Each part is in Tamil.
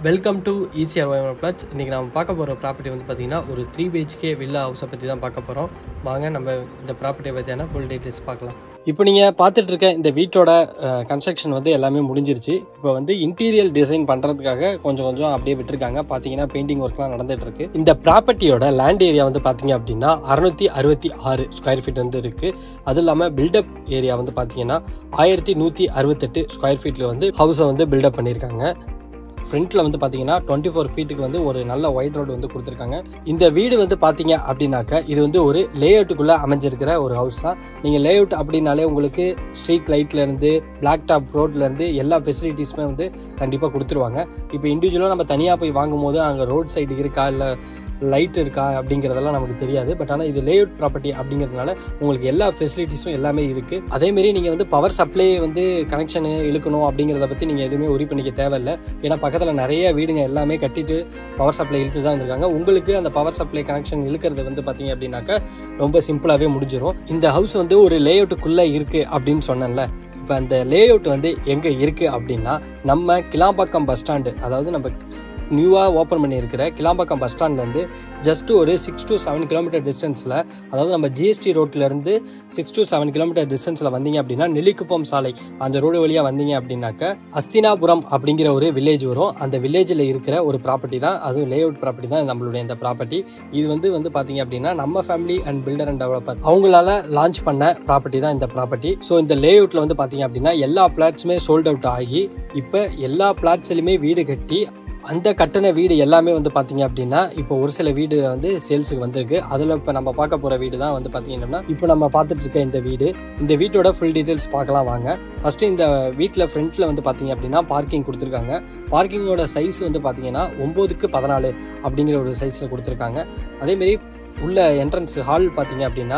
Welcome to ECR OMR flats. இன்றைக்கி நம்ம பார்க்க போகிற ப்ராப்பர்ட்டி வந்து பார்த்திங்கன்னா ஒரு 3 BHK வில்லா ஹவுஸை பற்றி தான் பார்க்க போகிறோம். வாங்க நம்ம இந்த ப்ராப்பர்ட்டியை பற்றியான ஃபுல் டீட்டெயில்ஸ் பார்க்கலாம். இப்போ நீங்கள் பார்த்துட்டு இருக்க இந்த வீட்டோட கன்ஸ்ட்ரக்ஷன் வந்து எல்லாமே முடிஞ்சிருச்சு. இப்போ வந்து இன்டீரியர் டிசைன் பண்ணுறதுக்காக கொஞ்சம் அப்படியே விட்டுருக்காங்க. பார்த்தீங்கன்னா பெயிண்டிங் ஒர்க்லாம் நடந்துட்டு இருக்கு. இந்த ப்ராப்பர்ட்டியோட லேண்ட் ஏரியா வந்து பார்த்தீங்க அப்படின்னா 666 ஸ்கொயர் ஃபீட் வந்து இருக்குது. அது இல்லாமல் பில்டப் ஏரியா வந்து பார்த்தீங்கன்னா 1168 ஸ்கொயர் ஃபீட்டில் வந்து ஹவுஸை வந்து பில்டப் பண்ணியிருக்காங்க. ஃப்ரண்ட்ல வந்து பாத்தீங்கன்னா 24 ஃபீட்டுக்கு வந்து ஒரு நல்ல ஒயிட் ரோடு வந்து கொடுத்துருக்காங்க. இந்த வீடு வந்து பாத்தீங்க அப்படின்னாக்க இது வந்து ஒரு லேஅவுட்டுக்குள்ள அமைஞ்சிருக்கிற ஒரு ஹவுஸ் தான். நீங்க லேஅவுட் அப்படின்னாலே உங்களுக்கு ஸ்ட்ரீட் லைட்ல இருந்து பிளாக் டாப் ரோட்ல இருந்து எல்லா ஃபெசிலிட்டிஸுமே வந்து கண்டிப்பா கொடுத்துருவாங்க. இப்போ இண்டிவிஜுவலா நம்ம தனியா போய் வாங்கும் போது அங்க ரோட் சைடு இருக்கா இல்ல லைட் இருக்கா அப்படிங்கிறதெல்லாம் நமக்கு தெரியாது. பட் ஆனால் இது லேஅவுட் ப்ராப்பர்ட்டி அப்படிங்கிறதுனால உங்களுக்கு எல்லா ஃபெசிலிட்டிஸும் எல்லாமே இருக்கு. அதேமாரி நீங்க வந்து பவர் சப்ளை வந்து கனெக்ஷன் இழுக்கணும் அப்படிங்கிறத பத்தி நீங்க எதுவுமே உரி பண்ணிக்க தேவையில்லை. ஏன்னா பக்கத்தில் நிறைய வீடுங்க எல்லாமே கட்டிட்டு பவர் சப்ளை இழுத்து தான் வந்திருக்காங்க. உங்களுக்கு அந்த பவர் சப்ளை கனெக்ஷன் இழுக்கிறது வந்து பார்த்தீங்க அப்படின்னாக்கா ரொம்ப சிம்பிளாகவே முடிஞ்சிடும். இந்த ஹவுஸ் வந்து ஒரு லேஅவுட்டுக்குள்ளே இருக்கு அப்படின்னு சொன்னேன்ல. இப்போ அந்த லேஅவுட் வந்து எங்கே இருக்கு அப்படின்னா நம்ம கிளாம்பாக்கம் பஸ் ஸ்டாண்டு, அதாவது நம்ம நியூவாக ஓப்பன் பண்ணியிருக்கிற கிளாம்பாக்கம் பஸ் ஸ்டாண்ட்லேருந்து ஜஸ்ட் ஒரு 6 to 7 கிலோமீட்டர் டிஸ்டன்ஸில், அதாவது நம்ம ஜிஎஸ்டி ரோட்லேருந்து 6 to 7 கிலோமீட்டர் டிஸ்டன்ஸில் வந்தீங்க அப்படின்னா நெல்லிக்குப்பம் சாலை அந்த ரோடு வழியாக வந்தீங்க அப்படின்னாக்க அஸ்தினாபுரம் அப்படிங்கிற ஒரு வில்லேஜ் வரும். அந்த வில்லேஜில் இருக்கிற ஒரு ப்ராப்பர்ட்டி தான், அதுவும் லேஅவுட் ப்ராப்பர்ட்டி தான் நம்மளுடைய இந்த ப்ராப்பர்ட்டி. இது வந்து பார்த்தீங்க அப்படின்னா நம்ம family and builder and developer அவங்களால லான்ச் பண்ண ப்ராப்பர்ட்டி தான் இந்த ப்ராப்பர்ட்டி. ஸோ இந்த லேஅவுட்டில் வந்து பார்த்தீங்க அப்படின்னா எல்லா பிளாட்ஸுமே சோல்ட் அவுட் ஆகி இப்போ எல்லா பிளாட்ஸ்லையுமே வீடு கட்டி அந்த கட்டின வீடு எல்லாமே வந்து பார்த்தீங்க அப்படின்னா இப்போ ஒரு சில வீடு வந்து சேல்ஸுக்கு வந்திருக்கு. அதில் இப்போ நம்ம பார்க்க போகிற வீடு தான் வந்து பார்த்தீங்கன்னா இப்போ நம்ம பார்த்துட்டு இருக்க இந்த வீடு. இந்த வீட்டோட ஃபுல் டீட்டெயில்ஸ் பார்க்கலாம் வாங்க. ஃபர்ஸ்ட் இந்த வீட்டில் ஃப்ரண்ட்ல வந்து பார்த்தீங்க அப்படின்னா பார்க்கிங் கொடுத்துருக்காங்க. பார்க்கிங்கோட சைஸ் வந்து பார்த்தீங்கன்னா 9x14 அப்படிங்கிற ஒரு சைஸில் கொடுத்துருக்காங்க. அதேமாரி உள்ள என்ட்ரன்ஸ் ஹால் பார்த்தீங்க அப்படின்னா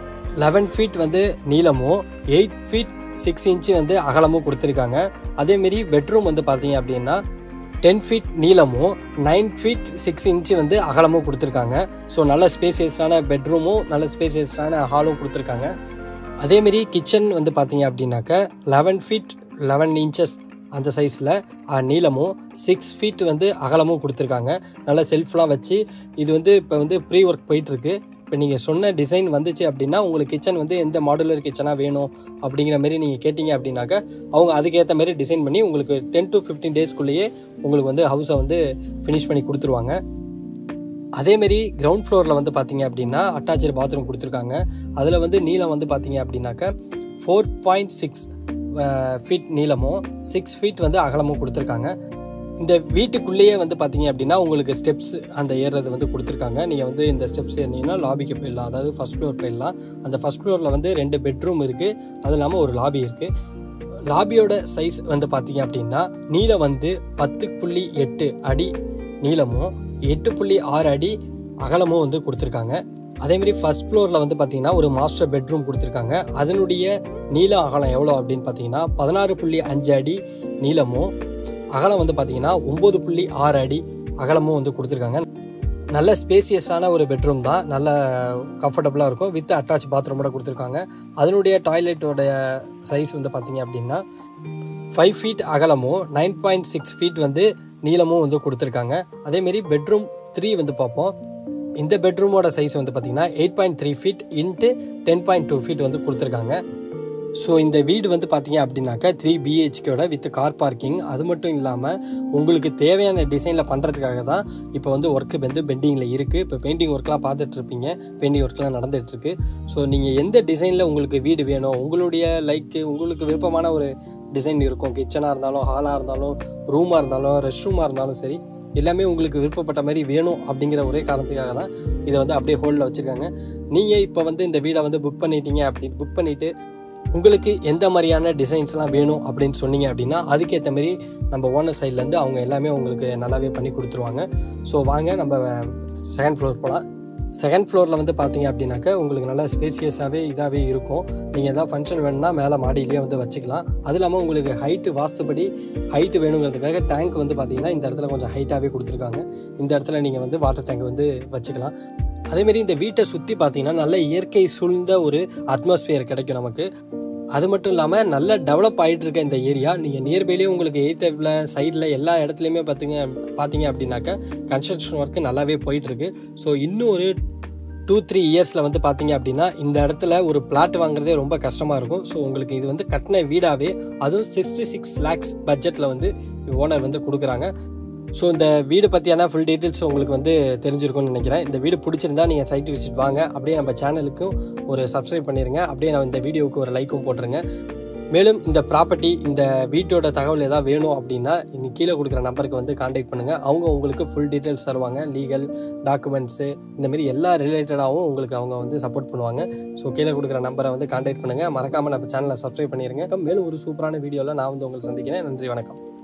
11 ஃபீட் வந்து நீளமும் 8 feet 6 inch வந்து அகலமும் கொடுத்துருக்காங்க. அதேமாரி பெட்ரூம் வந்து பார்த்தீங்க அப்படின்னா 10 feet நீளமும் 9 feet 6 inch வந்து அகலமும் கொடுத்துருக்காங்க. ஸோ நல்ல ஸ்பேசியஸான பெட்ரூமும் நல்ல ஸ்பேசியஸான ஹாலும் கொடுத்துருக்காங்க. அதேமாரி கிச்சன் வந்து பார்த்தீங்க அப்படின்னாக்க 11 feet 11 inches அந்த சைஸில் நீளமும் 6 feet வந்து அகலமும் கொடுத்துருக்காங்க. நல்ல செல்ஃப்லாம் வச்சு இது வந்து இப்போ வந்து ப்ரீ ஒர்க் போயிட்டுருக்கு. இப்போ நீங்கள் சொன்ன டிசைன் வந்துச்சு அப்படின்னா உங்களுக்கு கிச்சன் வந்து எந்த மாடுலர் கிச்சனாக வேணும் அப்படிங்கிற மாதிரி நீங்கள் கேட்டிங்க அப்படின்னாக்க அவங்க அதுக்கேற்ற மாதிரி டிசைன் பண்ணி உங்களுக்கு 10 to 15 daysக்குள்ளேயே உங்களுக்கு வந்து ஹவுஸை வந்து ஃபினிஷ் பண்ணி கொடுத்துருவாங்க. அதேமாரி கிரவுண்ட் ஃப்ளோரில் வந்து பார்த்தீங்க அப்படின்னா அட்டாச்சு பாத்ரூம் கொடுத்துருக்காங்க. அதில் வந்து நீளம் வந்து பார்த்தீங்க அப்படின்னாக்க 4.6 feet நீளமும் 6 feet வந்து அகலமும் கொடுத்துருக்காங்க. இந்த வீட்டுக்குள்ளேயே வந்து பார்த்தீங்க அப்படின்னா உங்களுக்கு ஸ்டெப்ஸ் அந்த ஏறுறது வந்து கொடுத்துருக்காங்க. நீங்கள் வந்து இந்த ஸ்டெப்ஸ் ஏறினீங்கன்னா லாபிக்கு போயிடலாம், அதாவது ஃபர்ஸ்ட் ஃப்ளோர் போயிடலாம். அந்த ஃபர்ஸ்ட் ஃப்ளோரில் வந்து 2 பெட்ரூம் இருக்குது, அது இல்லாமல் ஒரு லாபி இருக்குது. லாபியோட சைஸ் வந்து பார்த்தீங்க அப்படின்னா நீளம் வந்து 10.8 அடி நீளமும் 8.6 அடி அகலமும் வந்து கொடுத்துருக்காங்க. அதேமாதிரி ஃபர்ஸ்ட் ஃப்ளோரில் வந்து பார்த்தீங்கன்னா ஒரு மாஸ்டர் பெட்ரூம் கொடுத்துருக்காங்க. அதனுடைய நீள அகலம் எவ்வளோ அப்படின்னு பார்த்தீங்கன்னா 16.5 அடி நீளமும் அகலம் வந்து பார்த்தீங்கன்னா 9.6 அடி அகலமும் வந்து கொடுத்துருக்காங்க. நல்ல ஸ்பேசியஸான ஒரு பெட்ரூம் தான், நல்ல கம்ஃபர்டபுளாக இருக்கும். வித் அட்டாச் பாத்ரூமோட கொடுத்துருக்காங்க. அதனுடைய டாய்லெட்டோடைய சைஸ் வந்து பார்த்தீங்க அப்படின்னா 5 feet அகலமும் 9.6 feet வந்து நீளமும் வந்து கொடுத்துருக்காங்க. அதேமாரி பெட்ரூம் 3 வந்து பார்ப்போம். இந்த பெட்ரூமோட சைஸ் வந்து பார்த்தீங்கன்னா 8.3 feet into 10.2 feet வந்து கொடுத்துருக்காங்க. ஸோ இந்த வீடு வந்து பார்த்தீங்க அப்படின்னாக்கா 3 BHKோட வித் கார் பார்க்கிங். அது மட்டும் இல்லாமல் உங்களுக்கு தேவையான டிசைனில் பண்ணுறதுக்காக தான் இப்போ வந்து ஒர்க்கு வந்து பெண்டிங்கில் இருக்குது. இப்போ பெயிண்டிங் ஒர்க்லாம் பார்த்துட்டு இருப்பீங்க, பெயிண்டிங் ஒர்க்லாம் நடந்துகிட்ருக்கு. ஸோ நீங்கள் எந்த டிசைனில் உங்களுக்கு வீடு வேணும், உங்களுடைய உங்களுக்கு விருப்பமான ஒரு டிசைன் இருக்கும். கிச்சனாக இருந்தாலும், ஹாலாக இருந்தாலும், ரூமாக இருந்தாலும், ரெஸ்ட் ரூமாக இருந்தாலும் சரி, எல்லாமே உங்களுக்கு விருப்பப்பட்ட மாதிரி வேணும் அப்படிங்கிற ஒரே காரணத்துக்காக தான் இதை வந்து அப்படியே ஹோல்டில் வச்சுருக்காங்க. நீங்கள் இப்போ வந்து இந்த வீடை வந்து புக் பண்ணிவிட்டு உங்களுக்கு எந்த மாதிரியான டிசைன்ஸ்லாம் வேணும் அப்படின்னு சொன்னீங்க அப்படின்னா அதுக்கேற்ற மாதிரி நம்ம ஓனர் சைட்லேருந்து அவங்க எல்லாமே உங்களுக்கு நல்லாவே பண்ணி கொடுத்துருவாங்க. ஸோ வாங்க நம்ம செகண்ட் ஃப்ளோர் போகலாம். செகண்ட் ஃப்ளோரில் வந்து பார்த்தீங்க அப்படின்னாக்க உங்களுக்கு நல்லா ஸ்பேசியஸாகவே இதாகவே இருக்கும். நீங்கள் எதாவது ஃபங்க்ஷன் வேணும்னா மேலே மாடியிலேயே வந்து வச்சுக்கலாம். அது இல்லாமல் உங்களுக்கு ஹைட்டு வாஸ்துபடி ஹைட்டு வேணுங்கிறதுக்காக டேங்க் வந்து பார்த்தீங்கன்னா இந்த இடத்துல கொஞ்சம் ஹைட்டாகவே கொடுத்துருக்காங்க. இந்த இடத்துல நீங்கள் வந்து வாட்டர் டேங்க் வந்து வச்சுக்கலாம். அதேமாரி இந்த வீட்டை சுற்றி பார்த்தீங்கன்னா நல்ல இயற்கை சூழ்ந்த ஒரு அட்மாஸ்பியர் கிடைக்கும் நமக்கு. அது மட்டும் இல்லாமல் நல்ல டெவலப் ஆகிட்டு இருக்க இந்த ஏரியா. நீங்கள் நியர்பைலேயே உங்களுக்கு எய்த்தில் சைடில் எல்லா இடத்துலையுமே பார்த்தீங்க அப்படின்னாக்கா கன்ஸ்ட்ரக்ஷன் ஒர்க்கு நல்லாவே போயிட்டுருக்கு. ஸோ இன்னும் ஒரு 2-3 இயர்ஸில் வந்து பார்த்தீங்க அப்படின்னா இந்த இடத்துல ஒரு பிளாட் வாங்குறதே ரொம்ப கஷ்டமாக இருக்கும். ஸோ உங்களுக்கு இது வந்து கட்டின வீடாகவே அதுவும் 66 lakhs பட்ஜெட்டில் வந்து ஓனர் வந்து கொடுக்குறாங்க. ஸோ இந்த வீடு பற்றியான ஃபுல் டீட்டெயில்ஸ் உங்களுக்கு வந்து தெரிஞ்சிருக்கும்னு நினைக்கிறேன். இந்த வீடு பிடிச்சிருந்தா நீங்கள் சைட் விசிட் வாங்க. அப்படியே நம்ம சேனலுக்கும் ஒரு சப்ஸ்கிரைப் பண்ணிடுங்க. அப்படியே நான் இந்த வீடியோவுக்கு ஒரு லைக்கும் போட்டுருங்க. மேலும் இந்த ப்ராப்பர்ட்டி இந்த வீட்டோட தகவல் ஏதாவது வேணும் அப்படின்னா இன்னைக்கு கீழே கொடுக்குற நம்பருக்கு வந்து கான்டாக்ட் பண்ணுங்கள். அவங்க உங்களுக்கு ஃபுல் டீட்டெயில்ஸ் தருவாங்க. லீகல் டாக்குமெண்ட்ஸு இந்தமாரி எல்லா ரிலேட்டடாகவும் உங்களுக்கு அவங்க வந்து சப்போர்ட் பண்ணுவாங்க. ஸோ கீழே கொடுக்குற நம்பரை வந்து கான்டாக்ட் பண்ணுங்கள். மறக்காமல் நம்ம சேனலை சப்ஸ்கிரைப் பண்ணிடுங்க. மேலும் ஒரு சூப்பரான வீடியோவில் நான் வந்து உங்களை சந்திக்கிறேன். நன்றி, வணக்கம்.